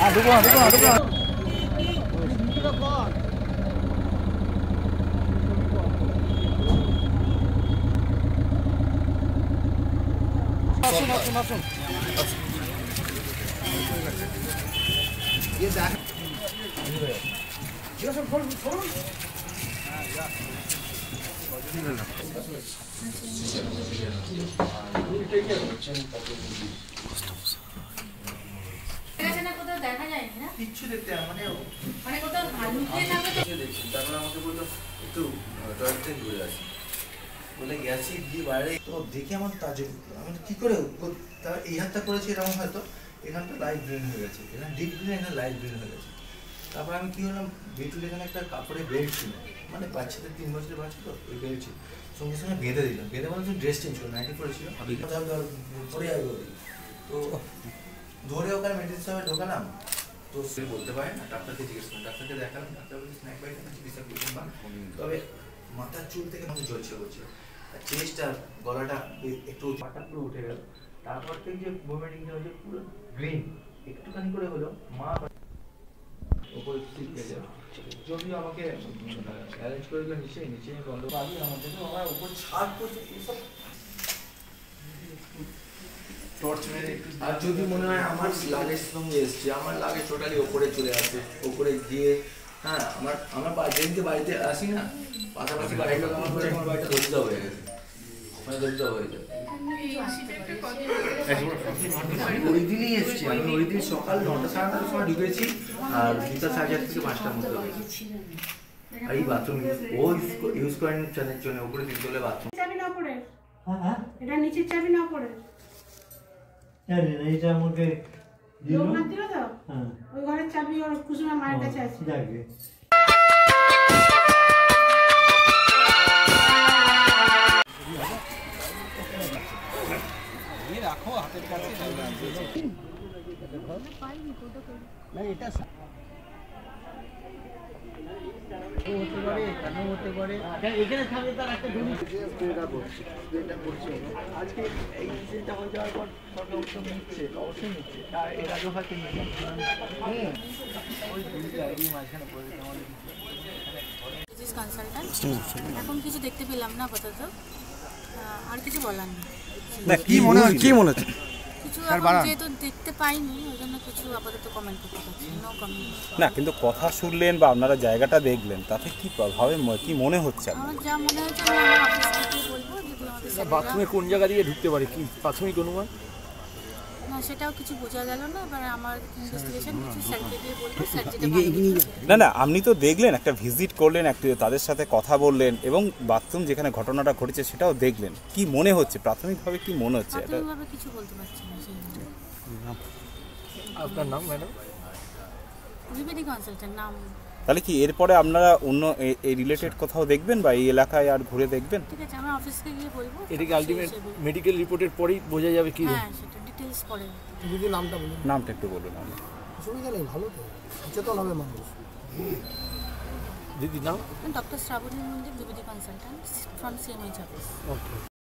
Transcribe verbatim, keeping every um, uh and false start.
ঢুকো না ঢুকো না ঢুকো না আসুন আসুন আসুন ये देख ये सब खोल खोल দেখা যায় না কিচ্ছু দেখতে মানে মানে কোথাও লুকিয়ে থাকবে তো দেখছি তারপর আমাকে বললো একটু টয়লেট থেকে ঘুরে আসি বলে গেছি গিয়ে বাইরে তো দেখে আমার তাজে আমি কি করে তার এই হাতটা করেছি এরকম হয়তো এখানটা লাইট গ্রিন হয়ে গেছে এখানে ডিপ গ্রিন এখানে লাইট গ্রিন হয়ে গেছে তারপর আমি কি হলাম বেটুল এখানে একটা কাপড়ের বেল্ট ছিল মানে বাচ্চাদের তিন বছরের বাচ্চা তো ওই বেল্ট ছিল সঙ্গে সঙ্গে বেঁধে দিলাম বেঁধে বললাম ড্রেস চেঞ্জ করে নাইটি পরেছিল পরে যাবে তো ধরে ওখানে মেডিকেল সাহেবে ঢোকালাম তো সে বলতে পারে না ডাক্তারকে জিজ্ঞেস করলাম ডাক্তারকে দেখালাম ডাক্তার বলছে স্ন্যাক বাইট না চিকিৎসা করছেন বা তবে মাথার চুল থেকে আমাকে জ্বলছে বলছে আর চেস্টটা গলাটা একটু পাটা পুরো উঠে গেল তারপর থেকে যে ভমিটিংটা হয়েছে পুরো গ্রিন একটুখানি করে হলো মা ওপরে সিট পেয়ে যাবে যদিও আমাকে অ্যারেঞ্জ করে দিল নিচে নিচে বন্ধ পাবি আমাদের তো আমার উপর ছাদ করছে এইসব আর যদি মনে হয় আমার লাগেজ সঙ্গে এসছে আমার লাগেজ টোটালি ওপরে চলে আসে ওপরে গিয়ে হ্যাঁ আমার আমার যেদিনকে বাড়িতে আসি না পাশাপাশি বাড়ির লোক আমার করে আমার বাড়িটা দরিদ্র হয়ে গেছে মানে দরিদ্র হয়ে যায় ওই দিনই এসছি আমি ওই দিন সকাল নটা সাড়ে নটার সময় ঢুকেছি আর দুটা সাড়ে চার থেকে পাঁচটার মধ্যে হয়েছে আর এই বাথরুম ও ইউজ করেন চানের জন্য উপরে তিনতলে বাথরুম চাবি না পড়ে হ্যাঁ এটা নিচের চাবি না পড়ে জানি না এটা আমাকে দিল লোক না দিল তো হ্যাঁ ওই ঘরের চাবি ওর কুসুমের মায়ের কাছে আছে যাকে রাখো হাতের কাছে না এটা হতে পারে কেন হতে পারে এখানে থাকলে তার একটা জিনিস আজকে এই ইনসিডেন্টটা হয়ে যাওয়ার পর সরকার উদ্যোগ নিচ্ছে অবশ্যই নিচ্ছে আর এর আগেও হয়তো নিচ্ছে ওই এই মাঝখানে পড়ে আমাদের কনসালট্যান্ট এখন কিছু দেখতে পেলাম না আপাতত আর কিছু বলার নেই না কি মনে হয় কি মনে হচ্ছে কিছু যেহেতু দেখতে পাইনি ওই জন্য কিছু আপাতত কমেন্ট করতে পারছি নো কমেন্ট না কিন্তু কথা শুনলেন বা আপনারা জায়গাটা দেখলেন তাতে কি প্রভাবে কি মনে হচ্ছে আমার যা মনে হচ্ছে আমি আমার অফিস থেকে বলবো যদি আমাদের বাথরুমে কোন জায়গা দিয়ে ঢুকতে পারে কি প্রাথমিক অনুমান না সেটাও কিছু বোঝা গেল না এবার আমার ইনভেস্টিগেশন কিছু স্যারকে দিয়ে বলবো স্যার যেটা না না আপনি তো দেখলেন একটা ভিজিট করলেন একটু তাদের সাথে কথা বললেন এবং বাথরুম যেখানে ঘটনাটা ঘটেছে সেটাও দেখলেন কি মনে হচ্ছে প্রাথমিকভাবে কি মনে হচ্ছে এটা প্রাথমিকভাবে কিছু বলতে পারছি না সেই আপনার নাম ম্যাডাম ত্রিবেদী কনসালট্যান্ট নাম তাহলে কি এরপরে আপনারা অন্য এই রিলেটেড কোথাও দেখবেন বা এই এলাকায় আর ঘুরে দেখবেন ঠিক আছে আমি অফিসে গিয়ে বলবো এটাকে আলটিমেট মেডিকেল রিপোর্টের পরেই বোঝা যাবে কি হ্যাঁ সেটা ডিটেইলস পরে যদি নামটা বলুন নামটা একটু বলুন আপনি অসুবিধা নেই ভালো তো সচেতন হবে মানুষ দিদি নাম doctor Shrabani Mandir Trivedi consultant from CMH office okay